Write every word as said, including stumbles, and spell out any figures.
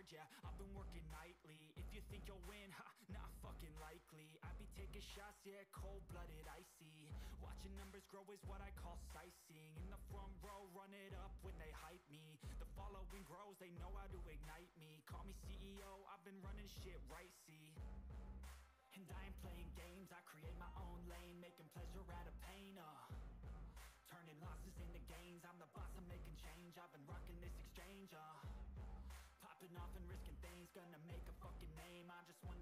hard, yeah, I've been working nightly. If you think you'll win, ha, not fucking likely. I be taking shots, yeah, cold-blooded, icy. Watching numbers grow is what I call sightseeing. In the front row, run it up when they hype me. The following grows, they know how to ignite me. Call me C E O, I've been running shit right, see. And I ain't playing games, I create my own lane, making pleasure out of pain, uh turning losses into gains, I'm the boss, I'm making change. I've been rocking this exchange, uh popping off and risking things, gonna make a fucking name. I just wanna